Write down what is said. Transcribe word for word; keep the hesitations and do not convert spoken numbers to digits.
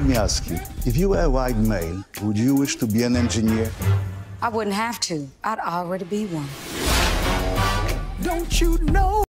me ask you, if you were a white male, would you wish to be an engineer? I wouldn't have to. I'd already be one. Don't you know?